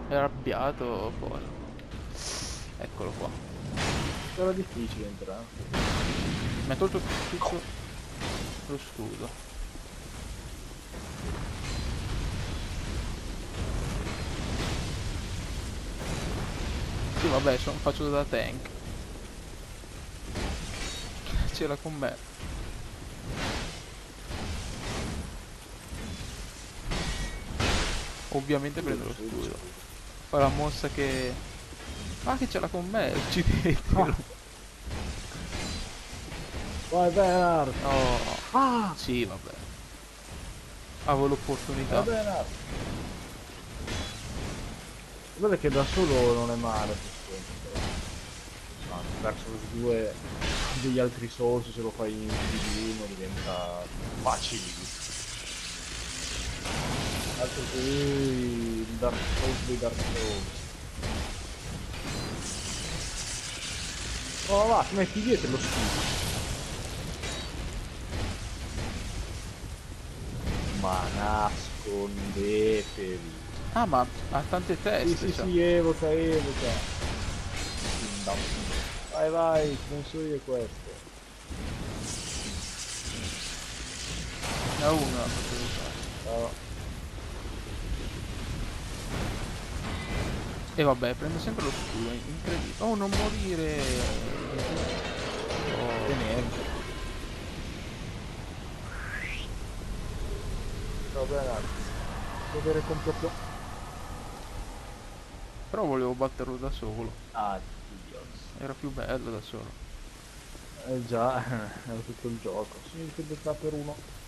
È arrabbiato poi. Eccolo qua. Era difficile entrare. Mi ha tolto tutto lo scudo. Sì, vabbè, faccio da tank. C'era con me. Ovviamente prendo lo scudo. Fa la mossa che... Ah, che ce l'ha con me, uccidetelo. Vai Bernard! Oh, Ah! sì, vabbè. Avevo Vai l'opportunità. Bernard! Guarda che da solo non è male. Ma verso lo 2 degli altri Souls se lo fai in più di uno diventa facile. Altro che il Dark Souls dei Dark Souls. Oh va, ti metti dietro lo scudo. Ma nascondetevi. Ah, ma ha tante Sì, teste, sì, cioè. sì, evoca, evoca. Vai, vai, penso io questo. Ne ha una la potevo usare. Ciao. E vabbè, prendo sempre lo scudo, è incredibile. Oh, non morire! E Oh. niente. Ciao Bernard. Potere completo. Però volevo batterlo da solo. Addios. Era più bello da solo. Già, era tutto il gioco. Sì, difficoltà per uno.